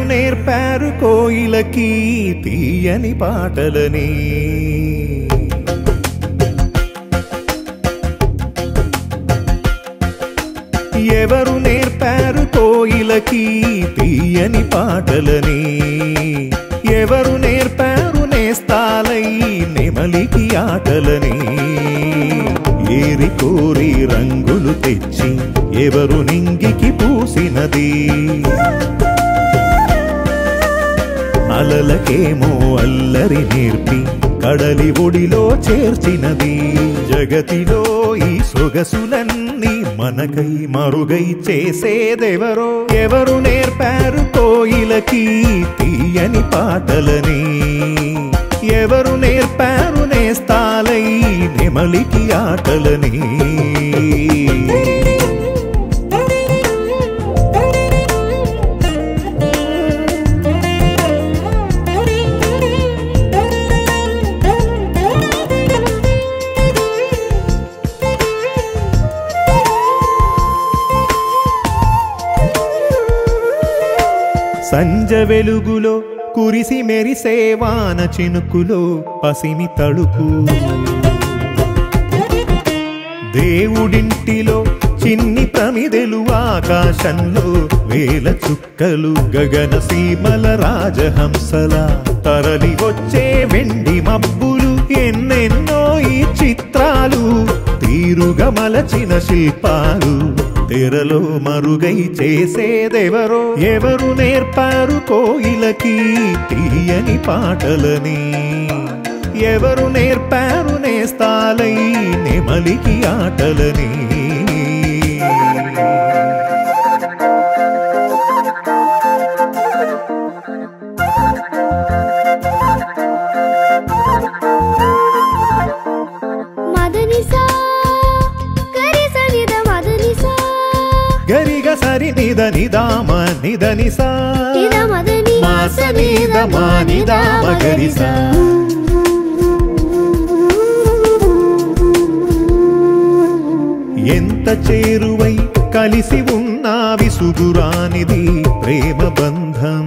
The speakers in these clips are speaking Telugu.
నేర్పారు కోయిలకి తీయని పాటలని ఎవరు నేర్పారు కోయిలకి తీయని పాటలని ఎవరు నేర్పారు నేస్తాలై నెమలికి ఆటలని ఏరి కోరి రంగులు తెచ్చి ఎవరు నింగికి పూసినది అలలకేమో అల్లరి నేర్పి కడలి ఒడిలో చేర్చినది జగతిలో ఈ సొగసులన్నీ మనకై మరుగై చేసేదెవరో ఎవరు నేర్పారు కోయిలకి తీయని పాటలని ఎవరు నేర్పారు నేస్తాలై నెమలికి ఆటలని సంజ వెలుగులో కురిసి మెరిసే వాన చినుకులో పసిమి తడుపు దేవుడింటిలో చిన్ని ప్రమిదెలు ఆకాశంలో వేల చుక్కలు గగన సీమల రాజహంసల తరలి వచ్చే వెండి మబ్బులు ఎన్నెన్నో ఈ చిత్రాలు తీరుగా మలచిన శిల్పాలు తెరలో మరుగై చేసేదెవరో ఎవరు నేర్పారు కోయిలకి తీయని పాటలని ఎవరు నేర్పారు నేస్తాలై నెమలికి ఆటలని గరిగ సరి నిద నిదామ నిద నిసా మాస నిద మా నిదామ గరిసా ఎంత చేరువై కలిసి ఉన్నా విసుగురానిది ప్రేమ బంధం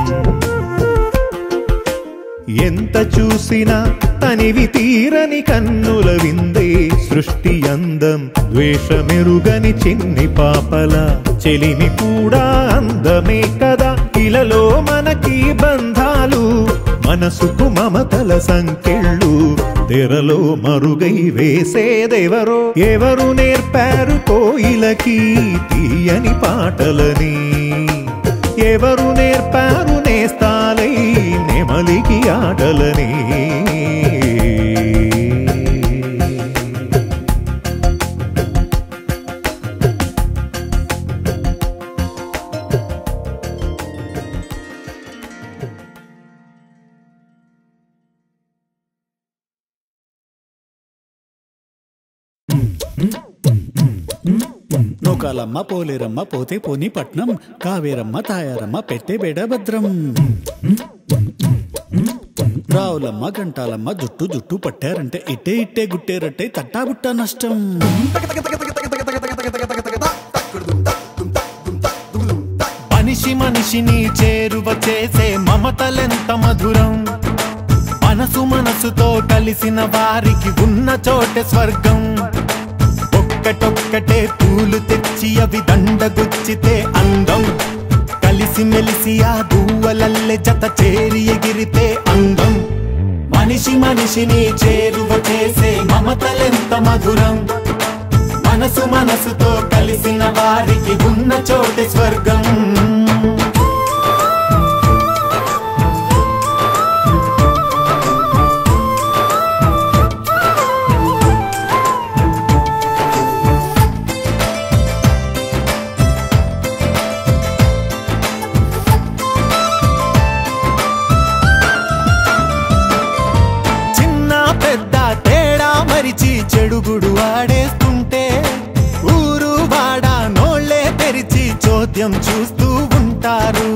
ఎంత చూసినా తనివి తీరని కన్నుల విందే సృష్టి అందం ద్వేషమెరుగని చిన్ని పాపల చెలిమి కూడా అందమే కదా ఇలలో మనకి బంధాలు మనసుకు మమతల సంకెళ్ళు తెరలో మరుగై వేసేదెవరో ఎవరు నేర్పారు కోయిలకి తీయని పాటలని ఎవరు నేర్పారు నేస్తాలై నెమలికి ఆటలని నూకాలమ్మ పోలేరమ్మ పోతే పోని పట్నం కావేరమ్మ తాయారమ్మ పెట్టే బేడ భద్రం రావులమ్మ గంటాలమ్మ జుట్టు జుట్టు పట్టారంటే ఇట్టే ఇట్టే గుట్టేరట్టే తట్టాబుట్టా నష్టం మనిషి మనిషిని చేరువ చేసే మమతలెంత మధురం మనసు మనసుతో కలిసిన వారికి ఉన్న చోటే స్వర్గం ఒక్కటొక్కటే పూలు తెచ్చి అవి దండగుచ్చితే అందం కలిసి మెలిసి ఆ గువ్వలల్లె జత చేరి ఎగిరితే అందం మనిషి మనిషిని చేరువ చేసే మమతలెంత మధురం మనసు మనసుతో కలిసిన వారికి ఉన్న చోటే స్వర్గం చెడుగుడు ఆడేస్తుంటే ఊరు వాడా నోళ్లే తెరిచి చోద్యం చూస్తూ ఉంటారు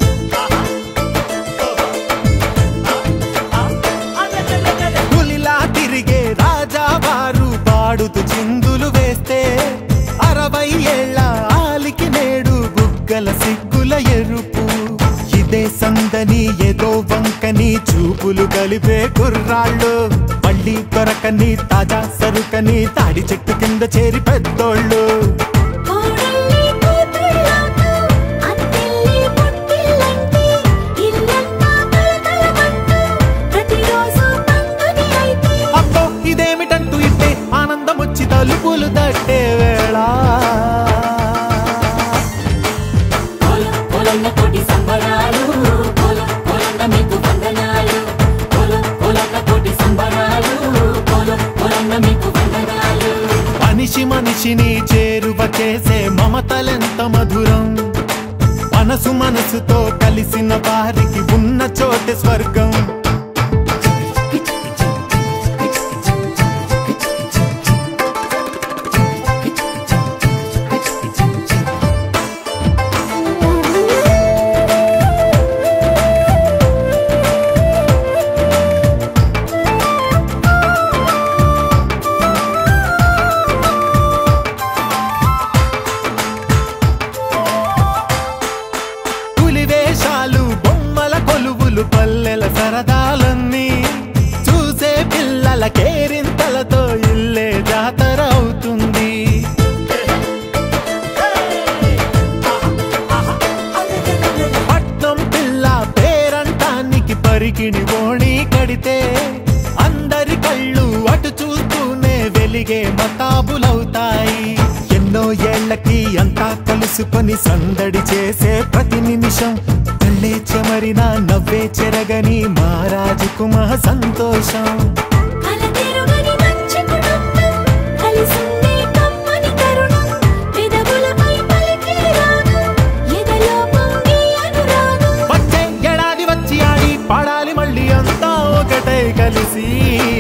పులిలా తిరిగే రాజావారు పాడుతూ చిందులు వేస్తే 60 ఏళ్ల ఆలికి నేడు బుగ్గల సిగ్గుల ఎరుపు ఇదే ఏదో వంకని చూపులు కలిపే కుర్రాళ్ళు మళ్ళీ దొరకని తాజా సరుకని తాడి చెట్టు కింద చేరి పెద్దోళ్ళు అబ్బో ఇదేమిటంటూ ఇట్టే ఆనందం వచ్చి తలుపులు తట్టే వేళ మనిషి మనిషిని చేరువ చేసే మమతలెంత మధురం మనసు మనసుతో కలిసిన వారికి ఉన్న చోటే స్వర్గం పల్లెల సరదాలన్నీ చూసే పిల్లల కేరింతలతో ఇల్లే జాతర అవుతుంది పట్నం పిల్ల పేరంటానికి పరికిణి ఓణి కడితే అందరి కళ్ళు అటు చూస్తూనే వెలిగే మతాబులవుతాయి ఎన్నో ఏళ్లకి అంతా కలుసుకొని సందడి చేసే ప్రతి నిమిషం కళ్ళే చెమరిన నవ్వే చెరగని మహారాజుకు మహా సంతోషం వచ్చే ఏడాది వచ్చి ఆడి పాడాలి మళ్ళీ అంతా ఒకటే కలిసి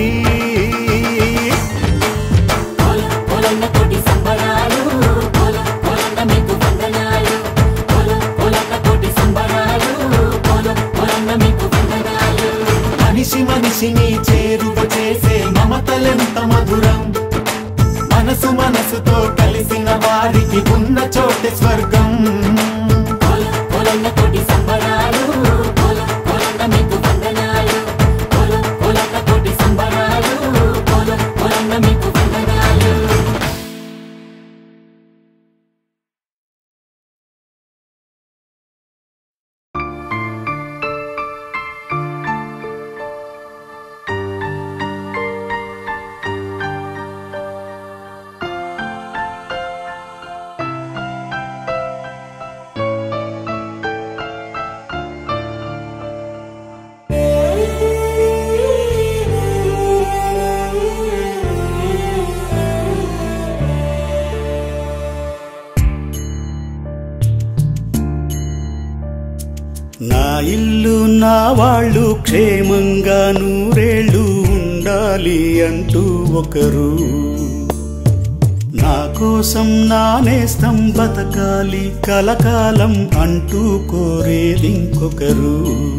మనిషి మనిషిని చేరువ చేసే మమతలెంత మధురం మనసు మనసుతో కలిసిన వారికి ఉన్న చోటే స్వర్గం నా ఇల్లు నా వాళ్ళు క్షేమంగా నూరేళ్ళు ఉండాలి అంటూ ఒకరు నా కోసం నా నేస్తం బతకాలి కలకాలం అంటూ కోరేది ఇంకొకరు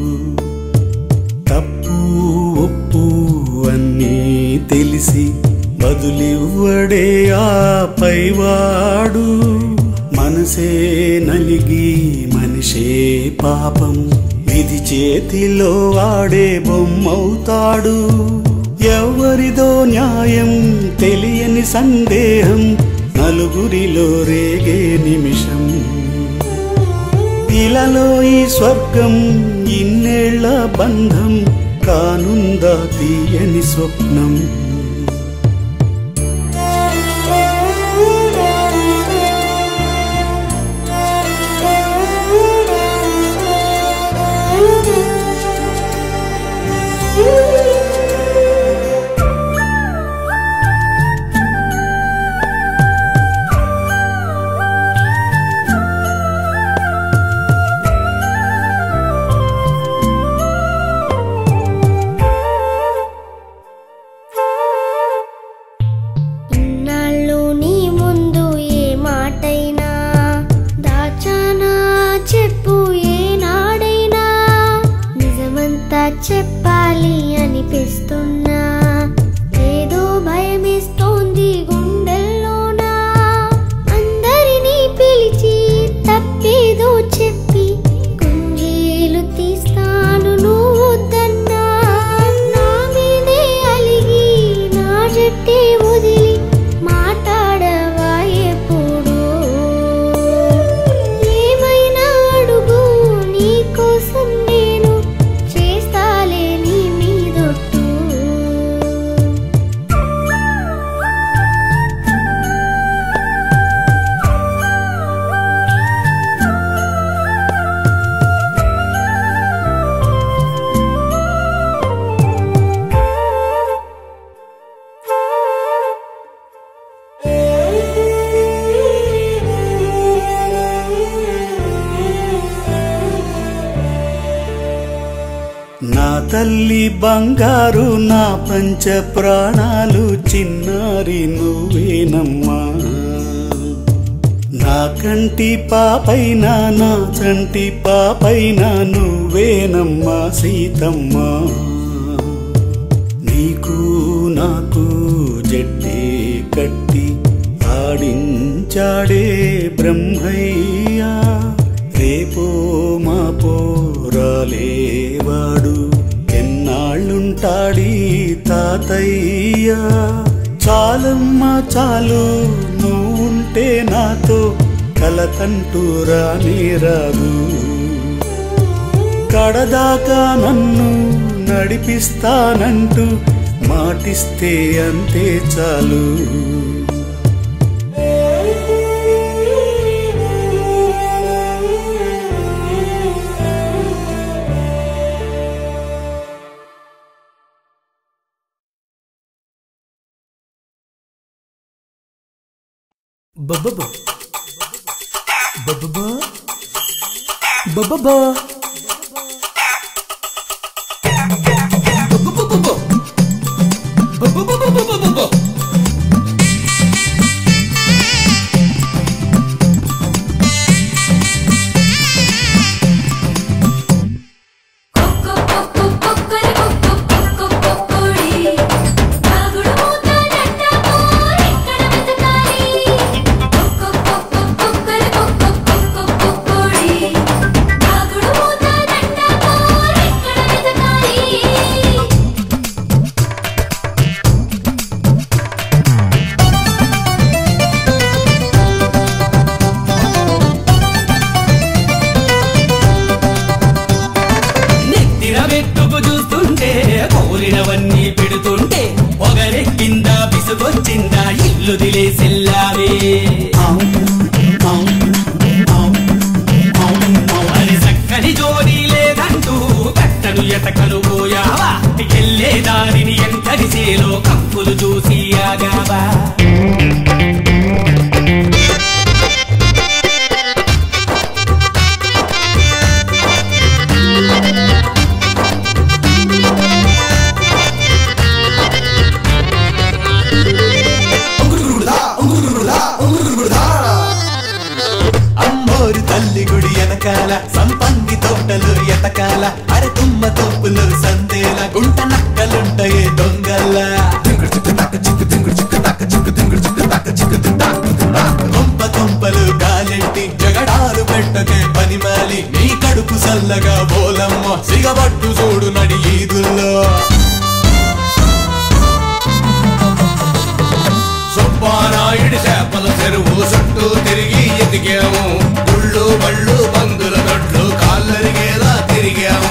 తప్పు ఒప్పు అన్నీ తెలిసి బదులివ్వడే ఆ పైవాడు మనసే నలిగి మనిషే పాపం విధి చేతిలో ఆడే బొమ్మవుతాడు ఎవరిదో న్యాయం తెలియని సందేహం నలుగురిలో రేగే నిమిషం ఇలాలో ఈ స్వర్గం ఇన్నేళ్ల బంధం కానుందా తీయని స్వప్నం చెప్పాలి అనిపిస్తున్నా ఏదో భయమేస్తోంది గుండెల్లోనా అందరినీ పిలిచి తప్పేదో చెప్పి కుంజీలు తీస్తాను బంగారు నా పంచ ప్రాణాలు చిన్నారి నువ్వేనమ్మా నా కంటి పాపైన నా చంటి పాపైన నువ్వేనమ్మా సీతమ్మ నీకు నాకు జట్టే కట్టి ఆడించాడే బ్రహ్మయ్యా రేపో మాపో రాలేవాడు ఎన్నాళ్ళుంటాడీ తాతయ్యా చాలమ్మా చాలు నువ్వుంటే నాతో కలతంటూ రానే రాదు కడదాకా నన్ను నడిపిస్తానంటూ మాటిస్తే అంతే చాలు Ba-ba-ba. Ba-ba-ba. Ba-ba-ba. Ba-ba-ba-ba-ba. Ba-ba-ba-ba-ba-ba-ba. చక్కని జోడి లేదంటూ కట్టను ఎతకలు పోయావా ఎల్లే దారిని ఎంతటి సేలో కప్పులు చూసి ఆగావా సంపంగి తోటలు ఎతకాల అరే తుమ్మ తోపులు సందేల గుంట నక్కలుంటాయే దొంగల కొంప కొంపలు గాలెట్టి జగడాలు పెట్టకే పనిమాలి నీ కడుపు సల్లగా బోలమ్మ సిగబట్టు చూడు నడి ఈదుల్లో సుబ్బారాయుడి చేపల చెరువు చుట్టూ తిరిగి ఎదిగాము గుళ్ళు బళ్ళు బందుల దొడ్లు కాళ్ళరిగేలా తిరిగాము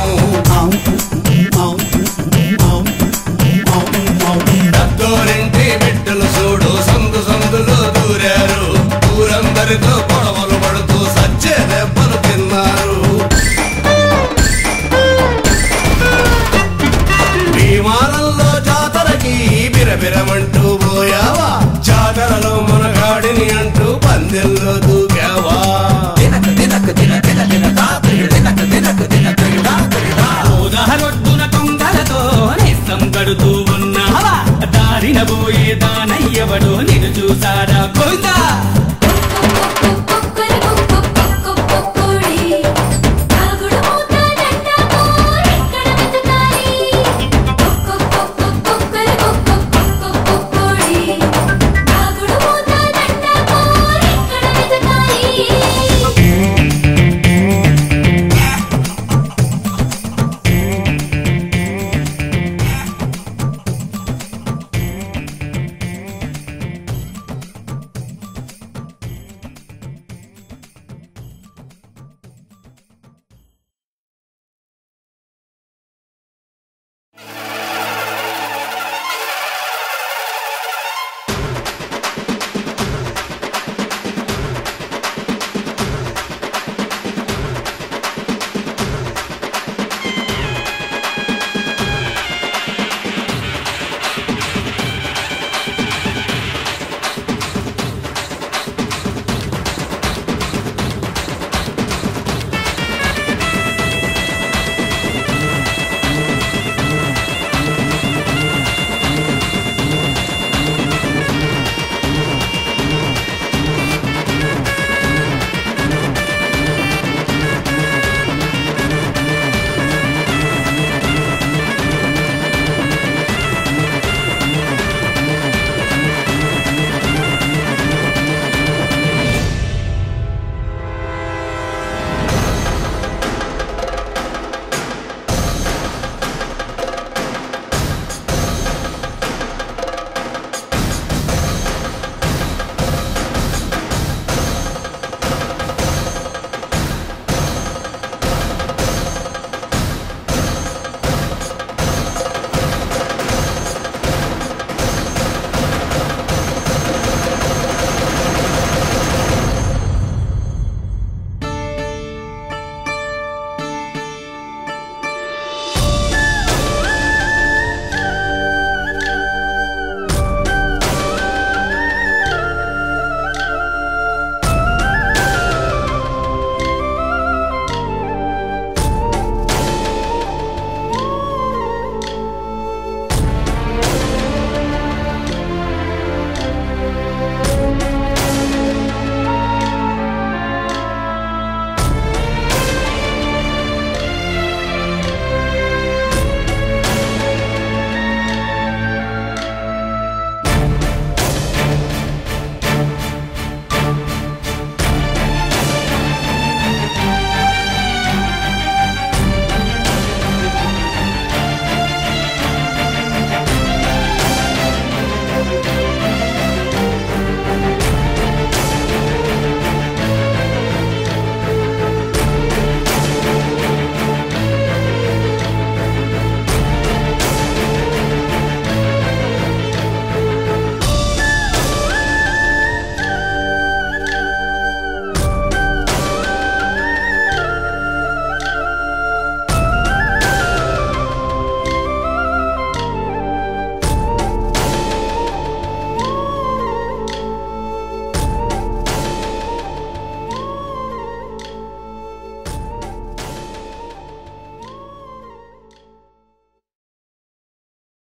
దద్దోరింటి బిడ్డలు చూడు సందు సందులో దూరారు ఊరందరితో గొడవలు పడుతూ సచ్చే దెబ్బలు తిన్నారు భీమానంలో జాతరకి బిరబిరమంటూ పోయావా జాతరలో మునగాడిని అంటూ పందెల్లో దూకావా ఉదాహరొడ్డున కొంగలతో నేస్తం గడుతూ ఉన్నావా దారిన పోయే దానయ్యవడు నిన్ను చూసాడా గోవిందా